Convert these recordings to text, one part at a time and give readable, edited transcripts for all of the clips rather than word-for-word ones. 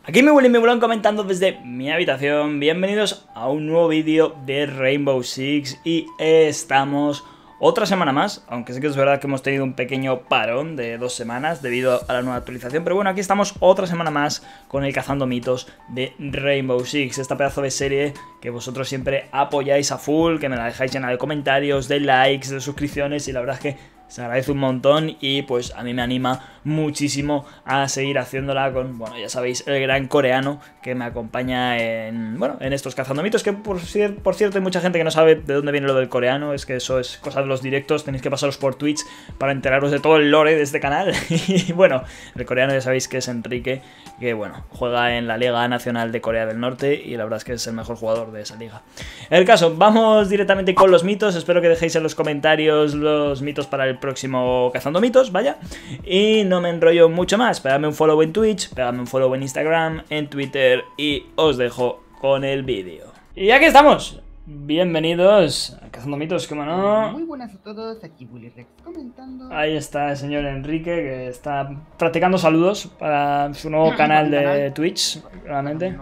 Aquí me vuelan comentando desde mi habitación. Bienvenidos a un nuevo vídeo de Rainbow Six. Y estamos otra semana más, aunque sí que es verdad que hemos tenido un pequeño parón de 2 semanas debido a la nueva actualización. Pero bueno, aquí estamos otra semana más con el Cazando Mitos de Rainbow Six. Esta pedazo de serie que vosotros siempre apoyáis a full, que me la dejáis llena de comentarios, de likes, de suscripciones. Y la verdad es que se agradece un montón y pues a mí me anima muchísimo a seguir haciéndola con, bueno, ya sabéis, el gran coreano que me acompaña en, bueno, en estos Cazando Mitos, que por cierto hay mucha gente que no sabe de dónde viene lo del coreano. Es que eso es cosa de los directos, tenéis que pasaros por Twitch para enteraros de todo el lore de este canal. Y bueno, el coreano ya sabéis que es Enrique, que bueno, juega en la Liga Nacional de Corea del Norte y la verdad es que es el mejor jugador de esa liga. El caso, vamos directamente con los mitos. Espero que dejéis en los comentarios los mitos para el próximo Cazando Mitos, vaya. Y no me enrollo mucho más. Pegadme un follow en Twitch, pegadme un follow en Instagram, en Twitter y os dejo con el vídeo. Y aquí estamos. Bienvenidos a Cazando Mitos, como no. Muy buenas a todos, aquí Bully Rex comentando. Ahí está el señor Enrique, que está practicando saludos para su nuevo canal de Twitch, realmente.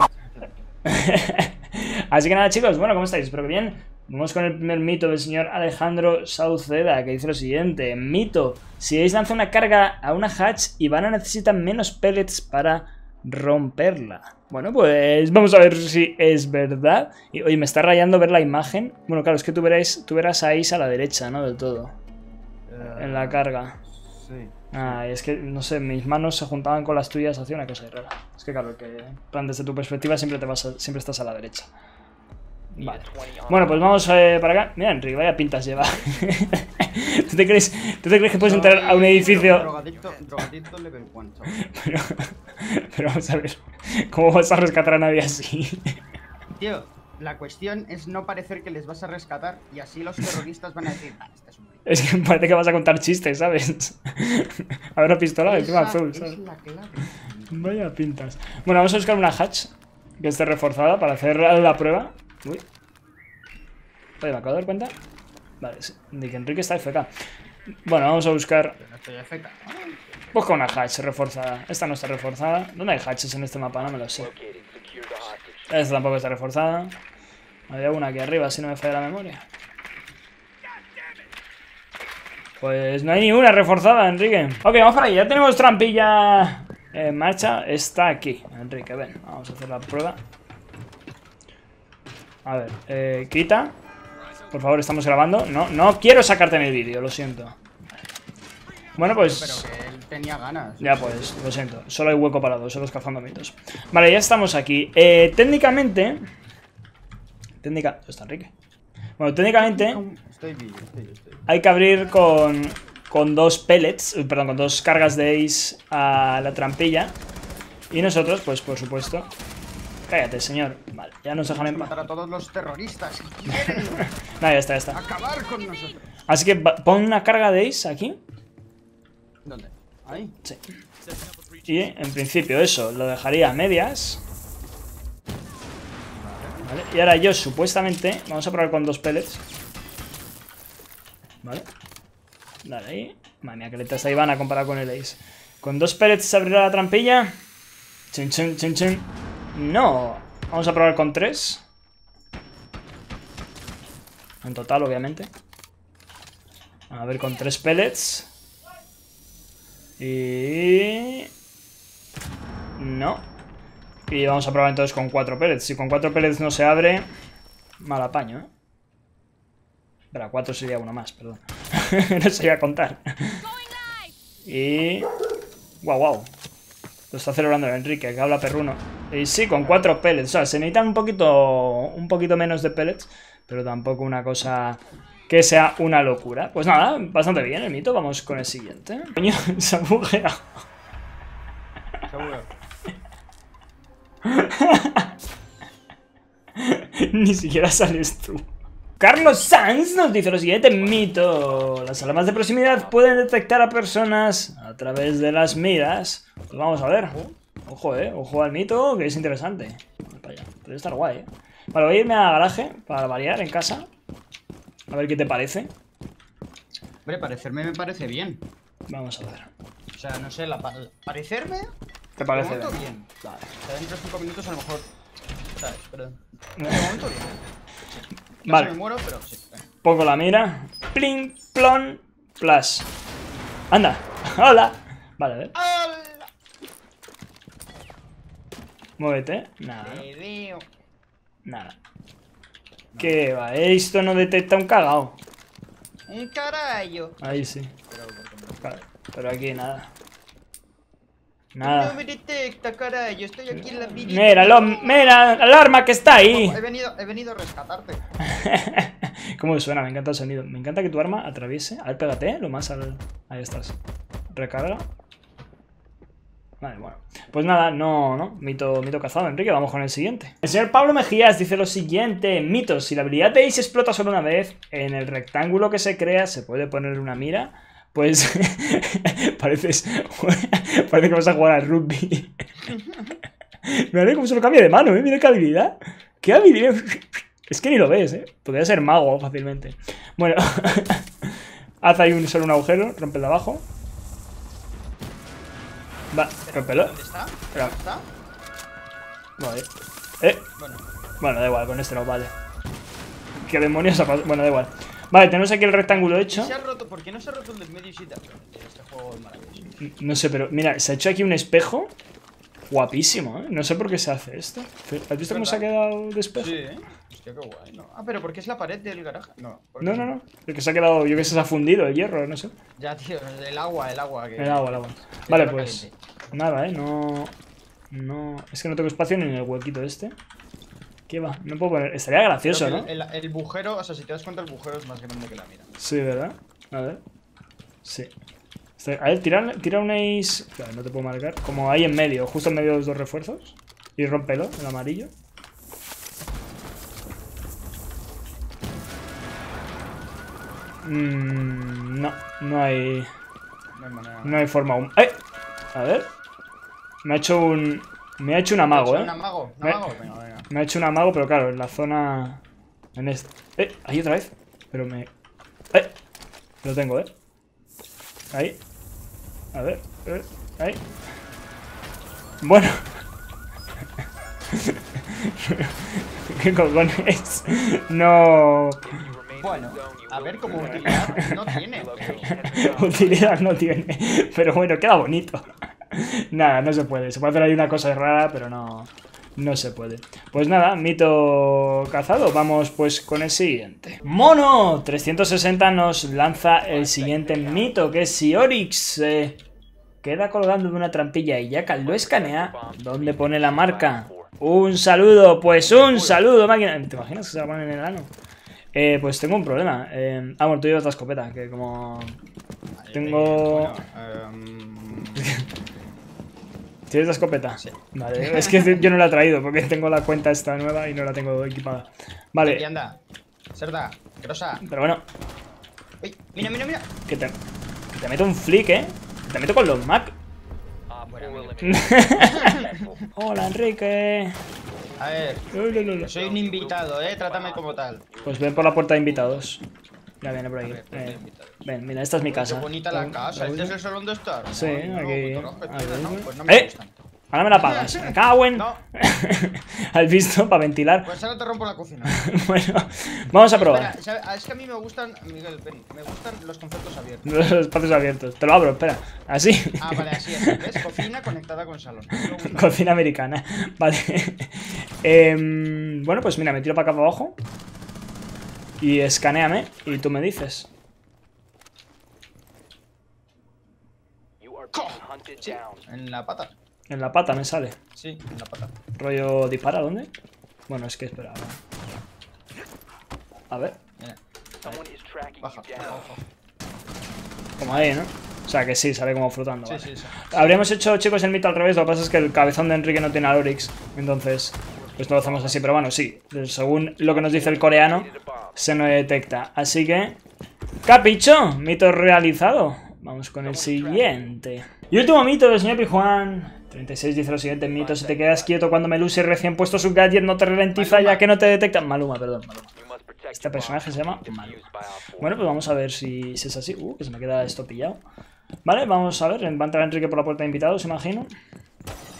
Así que nada, chicos, bueno, ¿cómo estáis? Espero que bien. Vamos con el primer mito del señor Alejandro Sauceda, que dice lo siguiente. Mito: si veis lanza una carga a una hatch, Ivana necesita menos pellets para romperla. Bueno, pues vamos a ver si es verdad. Y oye, me está rayando ver la imagen. Bueno, claro, es que tú verás a Is a la derecha, ¿no? Del todo. En la carga. Sí. Ah, es que, no sé, mis manos se juntaban con las tuyas, hacía una cosa rara. Es que claro, que plan, desde tu perspectiva siempre estás a la derecha. Vale. Bueno, pues vamos para acá. Mira, Enrique, vaya pintas lleva. ¿Tú te crees que puedes entrar a un edificio? Drogadicto level 1, Pero vamos a ver, ¿cómo vas a rescatar a nadie así? Tío, la cuestión es no parecer que les vas a rescatar y así los terroristas van a decir, este es un... Es que parece que vas a contar chistes, ¿sabes? A ver, una pistola encima azul, ¿sabes? Es la clave. Vaya pintas. Bueno, vamos a buscar una hatch que esté reforzada para hacer la prueba. Uy. Oye, me acabo de dar cuenta. Vale, sí, de que Enrique está FK. Bueno, vamos a buscar. No estoy afecta. Busca una hatch reforzada. Esta no está reforzada. ¿Dónde hay hatches en este mapa? No me lo sé. Esta tampoco está reforzada. Había una aquí arriba, si no me falla la memoria. Pues no hay ni una reforzada, Enrique. Ok, vamos para ahí. Ya tenemos trampilla en marcha. Está aquí, Enrique. Ven, vamos a hacer la prueba. A ver, quita. Por favor, estamos grabando. No quiero sacarte en el vídeo, lo siento. Bueno, pues... Pero que él tenía ganas. Ya pues, lo siento. Solo hay hueco para dos, solo los Cazando Mitos. Vale, ya estamos aquí. Técnicamente... ¿Dónde está Enrique? Bueno, técnicamente... Estoy bien. Hay que abrir con dos pellets, perdón, con dos cargas de Ace a la trampilla. Y nosotros, pues por supuesto... Cállate, señor. Vale, ya nos dejan en paz. Matar a todos los terroristas que quieren No, ya está. acabar con nosotros. Así que pon una carga de Ace aquí. ¿Dónde? Ahí. Sí. Y en principio eso lo dejaría a medias. Vale. Y ahora yo supuestamente... Vamos a probar con dos pellets. Vale. Dale ahí. Madre mía, que lenta está Ivana comparado con el Ace. Con dos pellets se abrirá la trampilla. Chin, chin, chin, chin. No. Vamos a probar con 3. En total, obviamente. A ver, con 3 pellets. Y... no. Y vamos a probar entonces con 4 pellets. Si con 4 pellets no se abre, mal apaño, ¿eh? Espera, 4 sería uno más, perdón. No se iba a contar. Y... wow. Lo está celebrando el Enrique, que habla perruno. Y sí, con 4 pellets. O sea, se necesitan un poquito menos de pellets, pero tampoco una cosa que sea una locura. Pues nada, bastante bien el mito. Vamos con el siguiente. Coño, se ha bugueado. Seguro. Ni siquiera sales tú. Carlos Sanz nos dice lo siguiente mito: las alarmas de proximidad pueden detectar a personas a través de las miras. Pues vamos a ver. Ojo, ojo al mito, que es interesante. Vamos para allá. Puede estar guay, Vale, voy a irme al garaje para variar en casa. A ver qué te parece. Hombre, parecerme me parece bien. Vamos a ver. O sea, no sé, parecerme ¿Te parece? De momento bien. Vale. O sea, dentro de 5 minutos a lo mejor... ¿Sabes? Perdón. De momento bien. Sí. Casi Vale. me muero, pero sí. Pongo la mira. Pling, plon, flash. Anda. Hola. Vale, a ver. ¡Hola! Muévete. Nada. Te veo. Nada. ¿Qué va? Esto no detecta un cagao. Un carajo. Ahí sí. Pero, ¿por qué no? Vale, pero aquí nada. No Nada. me detecta, carajo. Estoy aquí en la vida. Mira, alarma que está ahí. He venido a rescatarte. ¿Cómo suena? Me encanta el sonido. Me encanta que tu arma atraviese. A ver, pégate, lo más al... Ahí estás. Recarga. Vale, bueno. Pues nada, no. Mito cazado, Enrique. Vamos con el siguiente. El señor Pablo Mejías dice lo siguiente. Mitos. Si la habilidad de Ace explota solo una vez, en el rectángulo que se crea se puede poner una mira. Pues... parece que vas a jugar al rugby. Mira cómo se lo cambia de mano, ¿eh? Mira qué habilidad. ¿Qué habilidad? Es que ni lo ves, ¿eh? Podría ser mago fácilmente. Bueno. Haz ahí solo un agujero. Rompe el de abajo. Va, rompelo. ¿Dónde está? Pero- ¿Dónde está? Vale. Bueno. Bueno, da igual, con este no vale. ¿Qué demonios ha pasado? Bueno, da igual. Vale, tenemos aquí el rectángulo hecho. Se ha roto, ¿por qué no se ha roto el del medio y shit? Este juego es maravilloso. No sé, pero mira, se ha hecho aquí un espejo. Guapísimo, ¿eh? No sé por qué se hace esto. ¿Has visto cómo se ha quedado de espejo? Sí, hostia, qué guay, ¿no? Ah, pero ¿por qué es la pared del garaje? No, ¿por qué No. El que se ha quedado, yo que sé, se ha fundido el hierro, no sé. Ya, tío, el agua. Que, El agua. que Vale, te lo pues. caliente. Nada, No. Es que no tengo espacio ni en el huequito este. ¿Qué va? No puedo poner. Estaría gracioso, Creo ¿no? que el bujero, o sea, si te das cuenta, el bujero es más grande que la mira. Sí, ¿verdad? A ver. Sí. A ver, tira un ace. Claro, no te puedo marcar. Como ahí en medio, justo en medio de los dos refuerzos. Y rómpelo, el amarillo. No hay. No hay manera. No hay forma aún. ¡Eh! A ver. Me ha hecho un amago, ¿eh? ¿Un amago? ¿Un Me- amago? Venga. Me ha hecho un amago, pero claro, en la zona. En este. Ahí otra vez. Pero me. Lo tengo, Ahí. A ver. Ahí. Bueno. ¿Qué cojones? No. Bueno, a ver cómo utilidad no tiene. Utilidad no tiene. Pero bueno, queda bonito. Nada, no se puede. Se puede hacer ahí una cosa rara, pero no se puede. Pues nada, mito cazado. Vamos pues con el siguiente. Mono 360 nos lanza el siguiente mito, que es si Oryx queda colgando de una trampilla y Jackal lo escanea, ¿dónde pone la marca? Un saludo, pues un saludo, máquina. ¿Te imaginas que se la ponen en el ano? Pues tengo un problema. Bueno, tú llevas la escopeta, que como... Tengo... ¿Tienes la escopeta? Sí. Vale, es que yo no la he traído porque tengo la cuenta esta nueva y no la tengo equipada. Y Vale, anda. Cerda, grosa. pero bueno, Uy, mira. que te meto un flick, ¿eh? Que te meto con los Mac. Hola, Enrique. A ver, No. soy un invitado, trátame como tal. Pues ven por la puerta de invitados. Ya viene por aquí. A ver, invitado. Ven, mira, esta es mi casa. Qué bonita la casa, este es el salón de estar. Sí, aquí. Pues no me gustan. Ahora me la pagas. Me cago en... No, ¿Has visto? Para ventilar. pues ahora te rompo la cocina. Bueno, vamos a probar. Espera, es que a mí me gustan, Miguel, ven, me gustan los conceptos abiertos. Los espacios abiertos. Te lo abro, espera. Así. Ah, vale, así es. ¿Ves? Cocina conectada con salón. Eso me gusta. Cocina americana. Vale. Bueno, pues mira, me tiro para acá para abajo. Y escanéame. Y tú me dices. Sí, en la pata. En la pata me sale. Sí, en la pata. Rollo dispara, ¿dónde? Bueno, es que espera. A ver. Mira. Baja. Como ahí, ¿no? O sea que sí, sale como flotando. Sí, Vale. sí. Habríamos hecho, chicos, el mito al revés. Lo que pasa es que el cabezón de Enrique no tiene al Oryx. Entonces, pues no lo hacemos así. Pero bueno, sí. Según lo que nos dice el coreano, se nos detecta. Así que... ¡Capicho! Mito realizado. Vamos con el siguiente. Y último mito del señor Pijuan. 36 dice lo siguiente mito: si te quedas quieto cuando Melusi recién puesto su gadget no te ralentiza Maluma. ya que no te detecta. Maluma, perdón. Este personaje se llama Maluma. Bueno, pues vamos a ver si es así. Que se me queda esto pillado. Vale, vamos a ver. Va a entrar Enrique por la puerta de invitados, imagino.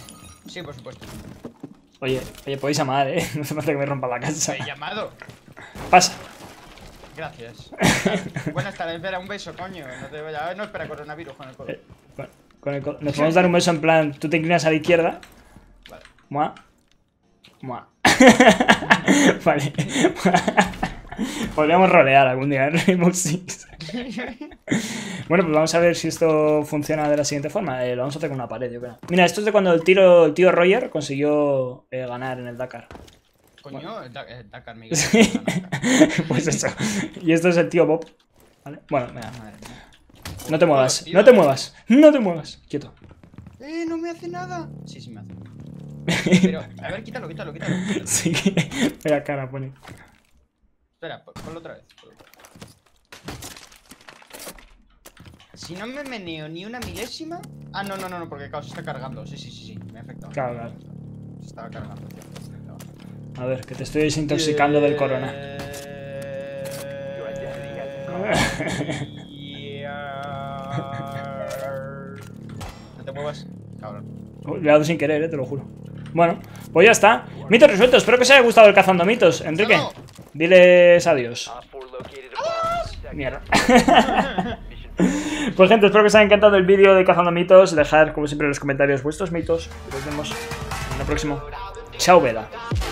Sí, por supuesto. Oye, podéis llamar, no hace falta que me rompa la casa. Te he llamado. Pasa. Gracias. Buenas tardes, espera, un beso, coño. No te vayas. No, espera, coronavirus con el codo. Nos podemos dar un beso en plan, tú te inclinas a la izquierda. Vale. Mua. Mua. Vale. Podríamos rolear algún día en Rainbow Six. Bueno, pues vamos a ver si esto funciona de la siguiente forma. Lo vamos a hacer con una pared, yo creo. Mira, esto es de cuando el tío Roger consiguió ganar en el Dakar. Coño, Bueno. el Dakar, Miguel. Sí. Pues eso. Y esto es el tío Bob. ¿Vale? Bueno, mira. Madre mía. No te muevas, Tío, no te muevas, no te muevas. Quieto. no me hace nada. Sí, sí me hace. Pero, a ver, quítalo. Sí, vaya cara pone. Espera, ponlo otra vez. Si no me meneo ni una milésima. Ah, no, porque claro, se está cargando. Sí, me ha afectado. Claro. Se estaba cargando, tío. A ver, que te estoy desintoxicando del corona. No te muevas, cabrón. Le he dado sin querer, te lo juro. Bueno, pues ya está. Mitos resueltos, espero que os haya gustado el Cazando Mitos. Enrique, No. Diles adiós. Mierda. Pues gente, espero que os haya encantado el vídeo de Cazando Mitos. Dejad como siempre en los comentarios vuestros mitos. Y nos vemos en el próximo. Chao, Vela.